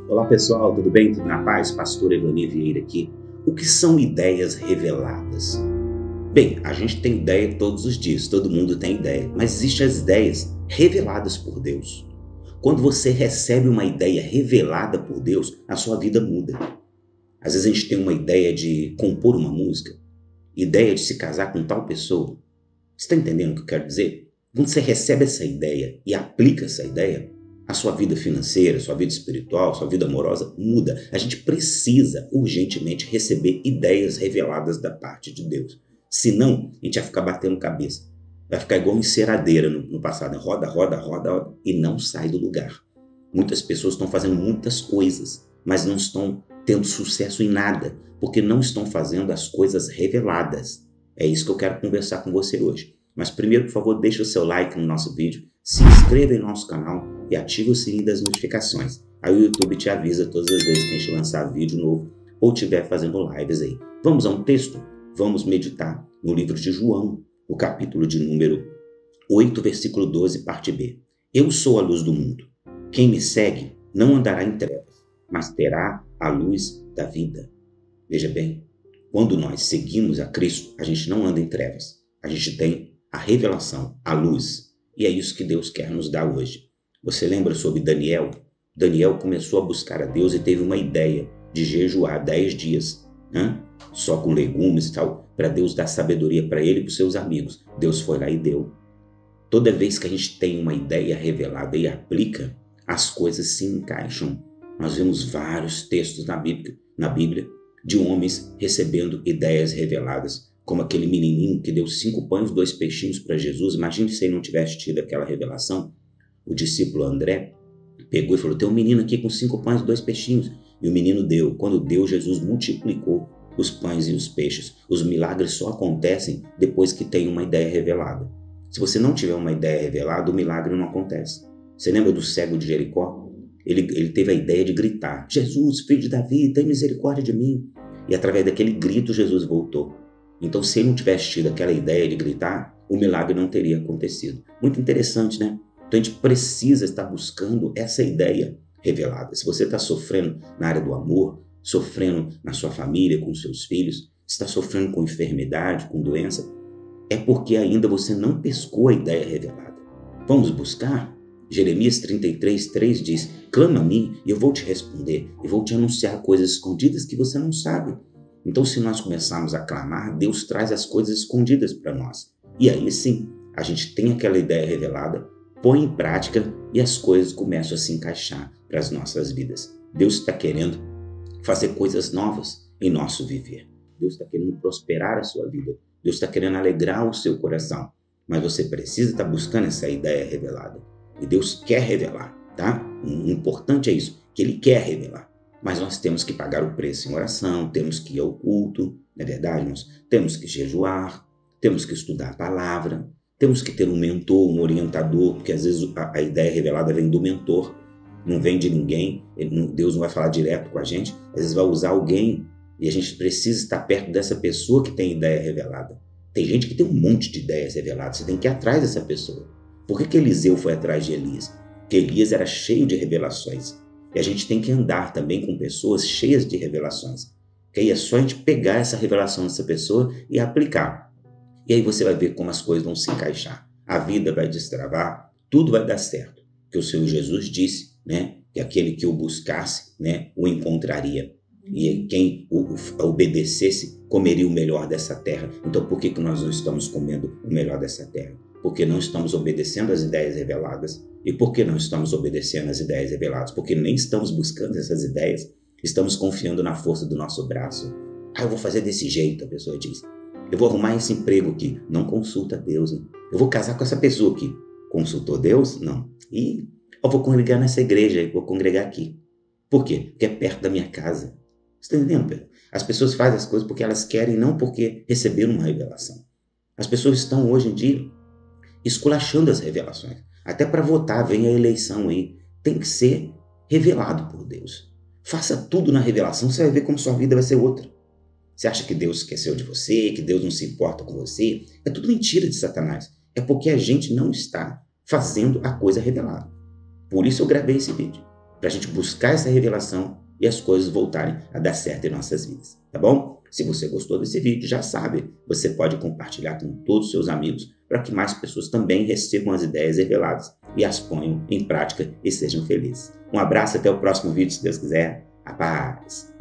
Olá pessoal, tudo bem? Tudo na paz? Pastor Evani Vieira aqui. O que são ideias reveladas? Bem, a gente tem ideia todos os dias, todo mundo tem ideia, mas existem as ideias reveladas por Deus. Quando você recebe uma ideia revelada por Deus, a sua vida muda. Às vezes a gente tem uma ideia de compor uma música, ideia de se casar com tal pessoa. Você está entendendo o que eu quero dizer? Quando você recebe essa ideia e aplica essa ideia, a sua vida financeira, sua vida espiritual, sua vida amorosa muda. A gente precisa urgentemente receber ideias reveladas da parte de Deus. Senão, a gente vai ficar batendo cabeça. Vai ficar igual enceradeira no passado. Roda, roda, roda, roda e não sai do lugar. Muitas pessoas estão fazendo muitas coisas, mas não estão tendo sucesso em nada, porque não estão fazendo as coisas reveladas. É isso que eu quero conversar com você hoje. Mas primeiro, por favor, deixe o seu like no nosso vídeo, se inscreva em nosso canal e ative o sininho das notificações. Aí o YouTube te avisa todas as vezes que a gente lançar vídeo novo ou estiver fazendo lives aí. Vamos a um texto? Vamos meditar no livro de João, no capítulo de número 8, versículo 12, parte B. Eu sou a luz do mundo. Quem me segue não andará em trevas, mas terá a luz da vida. Veja bem, quando nós seguimos a Cristo, a gente não anda em trevas. A gente tem a revelação, a luz. E é isso que Deus quer nos dar hoje. Você lembra sobre Daniel? Daniel começou a buscar a Deus e teve uma ideia de jejuar 10 dias, só com legumes e tal, para Deus dar sabedoria para ele e para os seus amigos. Deus foi lá e deu. Toda vez que a gente tem uma ideia revelada e aplica, as coisas se encaixam. Nós vemos vários textos na Bíblia de homens recebendo ideias reveladas, como aquele menininho que deu 5 pães e 2 peixinhos para Jesus. Imagine se ele não tivesse tido aquela revelação. O discípulo André pegou e falou, tem um menino aqui com 5 pães e 2 peixinhos. E o menino deu. Quando deu, Jesus multiplicou os pães e os peixes. Os milagres só acontecem depois que tem uma ideia revelada. Se você não tiver uma ideia revelada, o milagre não acontece. Você lembra do cego de Jericó? Ele teve a ideia de gritar, Jesus, filho de Davi, tem misericórdia de mim. E através daquele grito, Jesus voltou. Então, se ele não tivesse tido aquela ideia de gritar, o milagre não teria acontecido. Muito interessante, né? Então, a gente precisa estar buscando essa ideia revelada. Se você está sofrendo na área do amor, sofrendo na sua família, com seus filhos, está sofrendo com enfermidade, com doença, é porque ainda você não pescou a ideia revelada. Vamos buscar? Jeremias 33:3 diz, clama a mim e eu vou te responder e vou te anunciar coisas escondidas que você não sabe. Então, se nós começarmos a clamar, Deus traz as coisas escondidas para nós. E aí sim, a gente tem aquela ideia revelada, põe em prática e as coisas começam a se encaixar para as nossas vidas. Deus está querendo fazer coisas novas em nosso viver. Deus está querendo prosperar a sua vida. Deus está querendo alegrar o seu coração. Mas você precisa estar buscando essa ideia revelada. E Deus quer revelar, tá? O importante é isso, que Ele quer revelar. Mas nós temos que pagar o preço em oração, temos que ir ao culto, não é verdade, irmãos? Temos que jejuar, temos que estudar a palavra, temos que ter um mentor, um orientador, porque às vezes a ideia revelada vem do mentor, não vem de ninguém, Deus não vai falar direto com a gente, às vezes vai usar alguém e a gente precisa estar perto dessa pessoa que tem ideia revelada. Tem gente que tem um monte de ideias reveladas, você tem que ir atrás dessa pessoa. Por que Eliseu foi atrás de Elias? Porque Elias era cheio de revelações. E a gente tem que andar também com pessoas cheias de revelações. Que aí é só a gente pegar essa revelação dessa pessoa e aplicar. E aí você vai ver como as coisas vão se encaixar. A vida vai destravar, tudo vai dar certo. Que o Senhor Jesus disse, né, que aquele que o buscasse, né, o encontraria. E quem o obedecesse comeria o melhor dessa terra. Então por que nós não estamos comendo o melhor dessa terra? Porque não estamos obedecendo às ideias reveladas. E por que não estamos obedecendo às ideias reveladas? Porque nem estamos buscando essas ideias, estamos confiando na força do nosso braço. Eu vou fazer desse jeito, a pessoa diz. Eu vou arrumar esse emprego aqui. Não consulta Deus. Hein? Eu vou casar com essa pessoa aqui. Consultou Deus? Não. E eu vou congregar nessa igreja, vou congregar aqui. Por quê? Porque é perto da minha casa. Você está entendendo, Pedro? As pessoas fazem as coisas porque elas querem, não porque receberam uma revelação. As pessoas estão hoje em dia esculachando as revelações. Até para votar, vem a eleição aí. Tem que ser revelado por Deus. Faça tudo na revelação, você vai ver como sua vida vai ser outra. Você acha que Deus esqueceu de você, que Deus não se importa com você? É tudo mentira de Satanás. É porque a gente não está fazendo a coisa revelada. Por isso eu gravei esse vídeo. para a gente buscar essa revelação e as coisas voltarem a dar certo em nossas vidas, tá bom? Se você gostou desse vídeo, já sabe, você pode compartilhar com todos os seus amigos para que mais pessoas também recebam as ideias reveladas e as ponham em prática e sejam felizes. Um abraço, até o próximo vídeo, se Deus quiser. A paz!